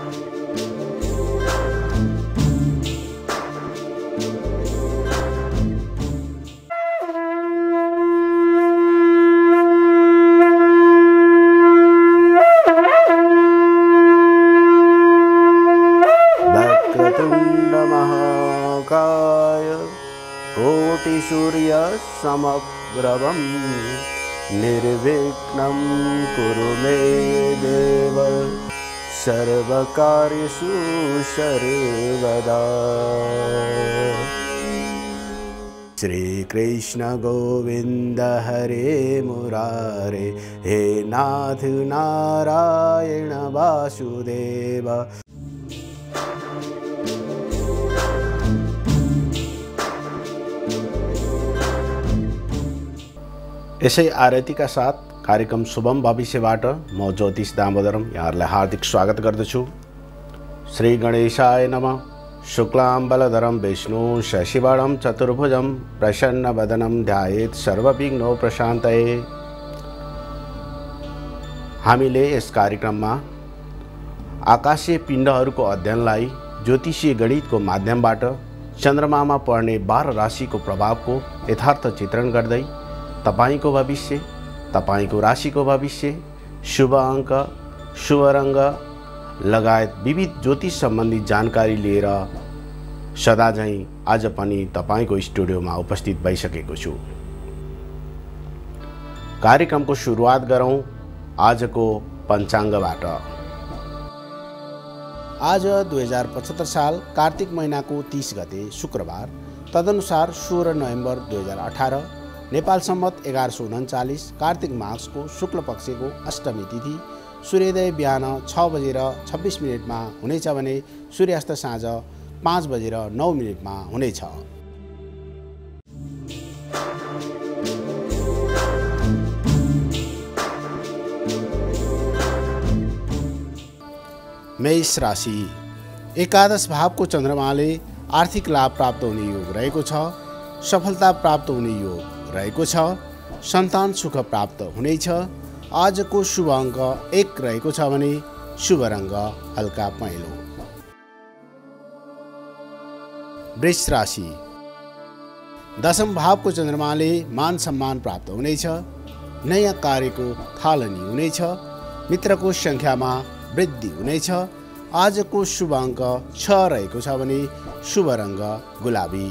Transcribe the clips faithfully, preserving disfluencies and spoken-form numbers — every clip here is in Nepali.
सूर्य समप्रभं निर्विघ्नं कुरु मे देव सर्वकार्येषु सर्वदा। श्री कृष्ण गोविंद हरे मुरारे, हे नाथ नारायण वासुदेव। यसै आरतीका साथ कार्यक्रम शुभम भविष्यबाट म ज्योतिष दामोदरम यहाँहरूलाई हार्दिक स्वागत गर्दछु। श्री गणेशाय नमः। शुक्लाम्बरधरं विष्णु शशिवर्णं चतुर्भुजं प्रसन्नवदनं ध्यायेत् सर्वविघ्नोपशान्तये। हामीले यस कार्यक्रममा आकाशीय पिण्डहरूको अध्ययनलाई ज्योतिषीय गणितको माध्यमबाट चन्द्रमामा पर्ने बाह्र राशिको प्रभावको यथार्थ चित्रण गर्दै तपाईको भविष्य, तपाईको राशिको भविष्य, शुभ अङ्क, शुभ रङ्ग लगायत विविध ज्योतिष सम्बन्धी जानकारी लिएर सदाझैँ आज पनि तपाईको स्टुडियोमा उपस्थित भइसकेको छु। कार्यक्रमको सुरुवात गरौँ आजको पञ्चाङ्गबाट। आज दुई हजार पचहत्तर साल कार्तिक महिनाको तीस गते शुक्रबार, तदनुसार सोह्र नोभेम्बर दुई हजार अठार नेपाल सम्मत एघार सौ उन्चालीस कार्तिक मासको शुक्ल पक्षको अष्टमी तिथि। सूर्योदय बिहान छ बजेर छब्बिस मिनटमा हुनेछ भने सूर्यास्त साँझ पाँच बजेर नौ मिनटमा हुनेछ। मेष राशि। एकादश भावको चन्द्रमाले आर्थिक लाभ प्राप्त हुने योग रहेको छ। सफलता प्राप्त हुने योग रहेको छ। सन्तान सुख प्राप्त हुनेछ। आजको शुभ अङ्क एक रहेको छ भने शुभ रङ्ग हल्का पहेँलो। वृष राशि। दशम भावको चन्द्रमाले मान सम्मान प्राप्त हुनेछ। नयाँ कार्यको थालनी हुनेछ। मित्रको सङ्ख्यामा वृद्धि हुनेछ। आजको शुभ अङ्क छ रहेको छ भने शुभ रङ्ग गुलाबी।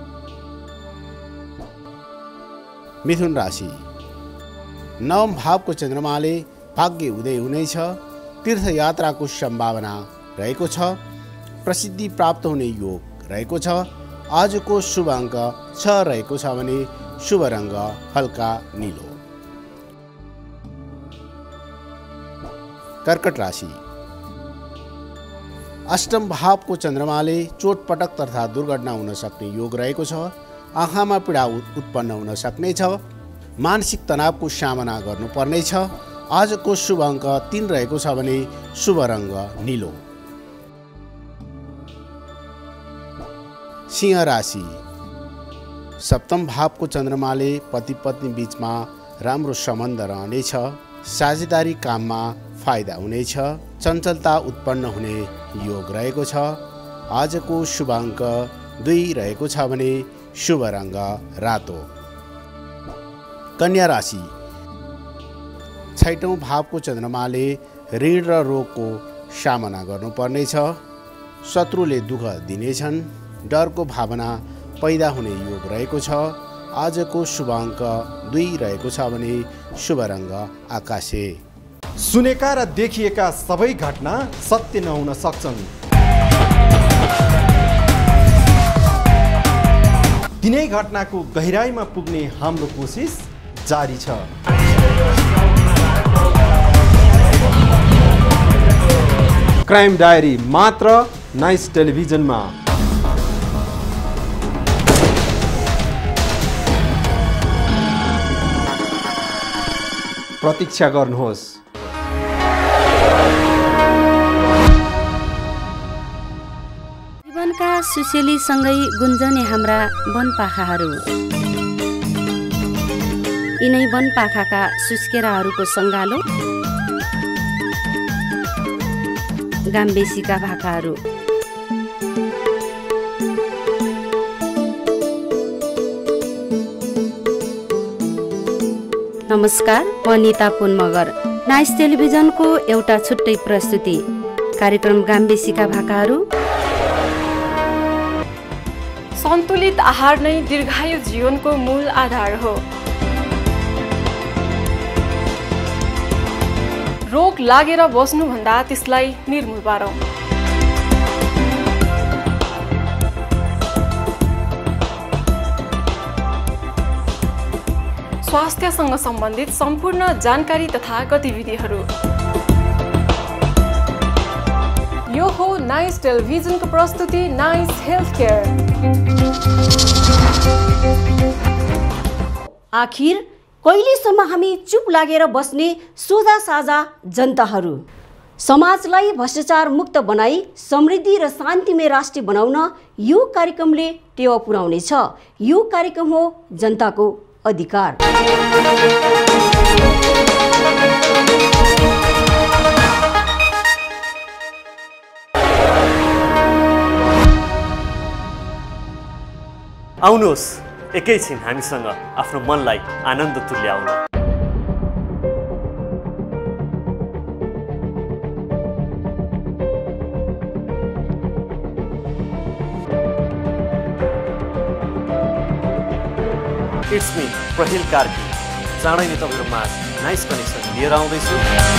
मिथुन राशि। नवम भावको चन्द्रमाले भाग्य उदय हुनेछ। तीर्थयात्राको सम्भावना रहेको छ। प्रसिद्धि प्राप्त हुने योग रहेको छ। आजको शुभ अङ्क छ रहेको छ भने शुभ रङ्ग हल्का नीलो। कर्कट राशि। अष्टम भावको चन्द्रमाले चोटपटक तथा दुर्घटना हुन सक्ने योग रहेको छ। आँखामा पीडा उत्पन्न हुन सक्नेछ। मानसिक तनावको सामना गर्नुपर्नेछ। आजको शुभ अङ्क तीन रहेको छ भने शुभ रङ्ग नीलो। सिंह राशि। सप्तम भावको चन्द्रमाले पति पत्नी बीचमा राम्रो सम्बन्ध रहनेछ। साझेदारी काममा फाइदा हुनेछ। चञ्चलता उत्पन्न हुने योग रहेको छ। आजको शुभ अङ्क दुई रहेको छ भने शुभ रङ्ग रातो। कन्या राशि। छैटौँ भावको चन्द्रमाले ऋण र रोगको सामना गर्नुपर्नेछ। शत्रुले दुःख दिनेछन्। डरको भावना पैदा हुने योग रहेको छ। आजको शुभ अङ्क दुई रहेको छ भने शुभ रङ्ग आकाशे। सुनेका र देखिएका सबै घटना सत्य नहुन सक्छन्। तिनै घटनाको गहिराइमा पुग्ने हाम्रो कोसिस जारी छ। क्राइम डायरी मात्र नाइस टेलिभिजनमा। प्रतीक्षा गर्नुहोस्। जीवनका सुसेलीसँगै गुन्जने हाम्रा वनपाखाहरू। यिनै वनपाखाका सुस्केराहरूको सङ्गालो गाम्बेसीका भाकाहरू। नमस्कार, म निता पुन मगर। नाइस टेलिभिजनको एउटा छुट्टै प्रस्तुति कार्यक्रम गाम्बेसीका भाकाहरू। सन्तुलित आहार नै दीर्घायु जीवनको मूल आधार हो। रोग लागेर बस्नुभन्दा त्यसलाई निर्मूल पारौँ। स्वास्थ्यसँग सम्बन्धित सम्पूर्ण जानकारी तथा गतिविधिहरू। यो हो नाइस टेलिभिजनको प्रस्तुति नाइस हेल्थ केयर। आखिर कहिलेसम्म हामी चुप लागेर बस्ने सोझा साझा जनताहरू? समाजलाई भ्रष्टाचार मुक्त बनाई समृद्धि र शान्तिमय राष्ट्र बनाउन यो कार्यक्रमले टेवा पुर्याउनेछ। यो कार्यक्रम हो जनताको अधिकार। आउनुहोस् एकैछिन हामीसँग आफ्नो मनलाई आनन्द तुल्याउन। It's me Prahil Karki. चाँडै नै तपाईँको माझ नाइस कनेक्सन लिएर आउँदैछु।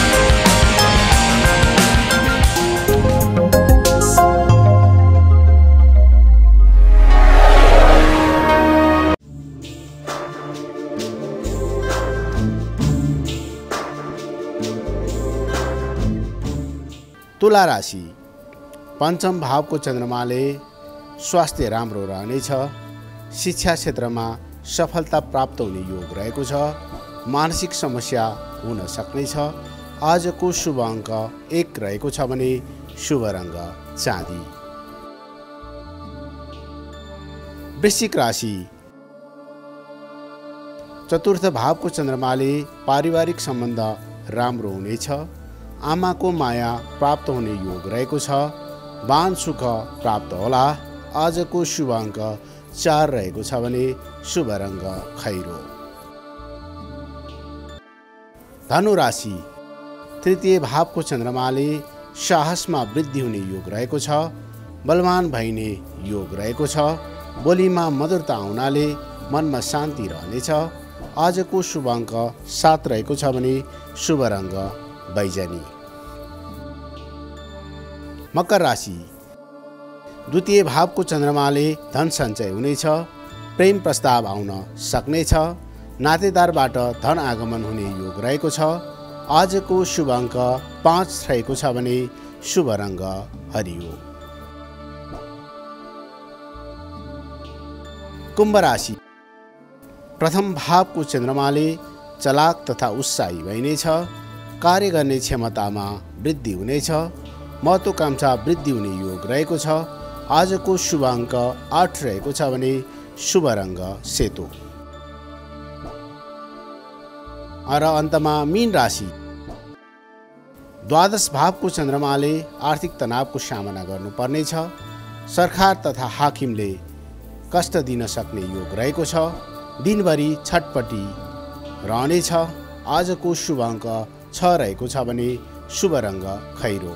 तुला राशि पञ्चम भावको चन्द्रमाले स्वास्थ्य राम्रो रहनेछ। शिक्षा क्षेत्रमा सफलता प्राप्त हुने योग रहेको छ। मानसिक समस्या हुन सक्नेछ। आजको शुभ अङ्क एक रहेको छ भने शुभ रङ्ग चाँदी। वृश्चिक राशि चतुर्थ भावको चन्द्रमाले पारिवारिक सम्बन्ध राम्रो हुनेछ। आमाको माया प्राप्त हुने योग रहेको छ। वाहन सुख प्राप्त होला। आजको शुभ अङ्क चार रहेको छ भने शुभ रङ्ग खैरो। धनु राशि तृतीय भावको चन्द्रमाले साहसमा वृद्धि हुने योग रहेको छ। बलवान भइने योग रहेको छ। बोलीमा मधुरता आउनाले मनमा शान्ति रहनेछ। आजको शुभ अङ्क सात रहेको छ भने शुभ रङ्ग बैजनी। मकर राशि द्वितीय भावको चन्द्रमाले धन सञ्चय हुनेछ। प्रेम प्रस्ताव आउन सक्नेछ। नातेदारबाट धन आगमन हुने योग रहेको छ। आजको शुभ अङ्क पाँच रहेको छ भने शुभ रङ्ग हरियो। कुम्भ राशि प्रथम भावको चन्द्रमाले चलाक तथा उत्साही भइनेछ। कार्य गर्ने क्षमतामा वृद्धि हुनेछ। महत्त्वाकांक्षा वृद्धि हुने योग रहेको छ। आजको शुभ अङ्क आठ रहेको छ भने शुभ रङ्ग सेतो। र अन्तमा मीन राशि द्वादश भावको चन्द्रमाले आर्थिक तनावको सामना गर्नुपर्नेछ। सरकार तथा हाकिमले कष्ट दिन सक्ने योग रहेको छ। दिनभरि छटपटी रहनेछ। आजको शुभ अङ्क छ रहेको छ भने शुभ रङ्ग खैरो।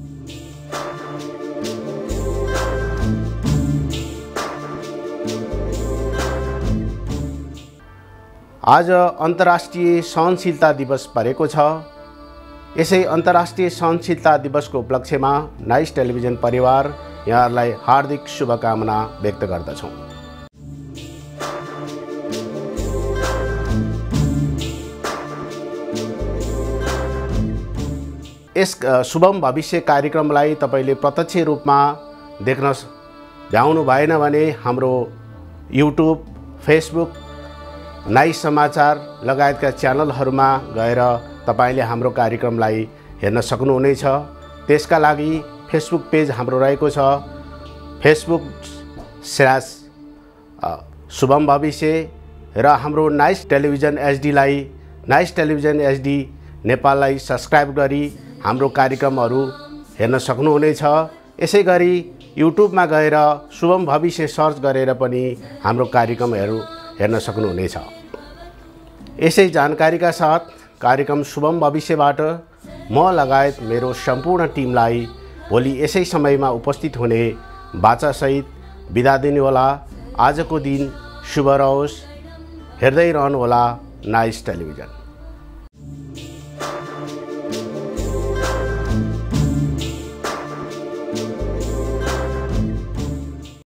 आज अन्तर्राष्ट्रिय सहनशीलता दिवस परेको छ। यसै अन्तर्राष्ट्रिय सहनशीलता दिवसको उपलक्ष्यमा नाइस टेलिभिजन परिवार यहाँहरूलाई हार्दिक शुभकामना व्यक्त गर्दछौँ। यस शुभम भविष्य कार्यक्रमलाई तपाईले प्रत्यक्ष रूपमा देख्न भ्याउनु भएन भने हाम्रो युट्युब, फेसबुक, नाइस समाचार लगायतका च्यानलहरूमा गएर तपाईले हाम्रो कार्यक्रमलाई हेर्न सक्नुहुनेछ। त्यसका लागि फेसबुक पेज हाम्रो रहेको छ, फेसबुक स्ल्यास शुभम भविष्य, र हाम्रो नाइस टेलिभिजन एचडीलाई नाइस टेलिभिजन एचडी नेपाललाई सब्सक्राइब गरी हाम्रो कार्यक्रमहरू हेर्न सक्नुहुनेछ। यसै गरी युट्युबमा गएर शुभम भविष्य सर्च गरेर पनि हाम्रो कार्यक्रमहरू हेर्न सक्नुहुनेछ। यसै जानकारीका साथ कार्यक्रम शुभम भविष्यबाट म लगायत मेरो सम्पूर्ण टिमलाई भोलि यसै समयमा उपस्थित हुने बाचासहित बिदा दिनुहोला। आजको दिन शुभ रहोस्। हेर्दै रहनुहोला नाइस टेलिभिजन।